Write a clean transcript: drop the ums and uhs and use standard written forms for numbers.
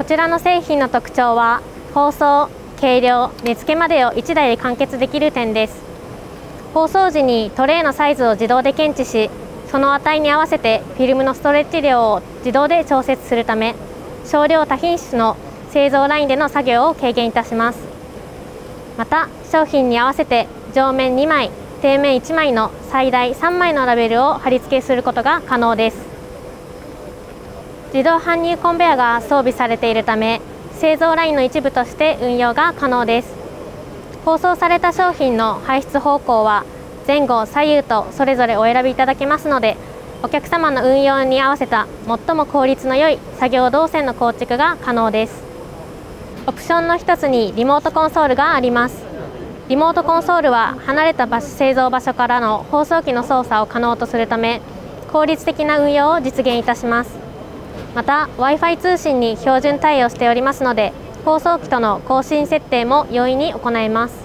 こちらの製品の特徴は包装、計量、値付けまでを1台で完結できる点です。包装時にトレイのサイズを自動で検知し、その値に合わせてフィルムのストレッチ量を自動で調節するため、少量多品種の製造ラインでの作業を軽減いたします。また、商品に合わせて上面2枚、底面1枚の最大3枚のラベルを貼り付けすることが可能です。自動搬入コンベヤが装備されているため、製造ラインの一部として運用が可能です。包装された商品の排出方向は前後左右とそれぞれお選びいただけますので、お客様の運用に合わせた最も効率の良い作業動線の構築が可能です。オプションの一つにリモートコンソールがあります。リモートコンソールは離れた製造場所からの包装機の操作を可能とするため、効率的な運用を実現いたします。また Wi-Fi 通信に標準対応しておりますので、包装機との更新設定も容易に行えます。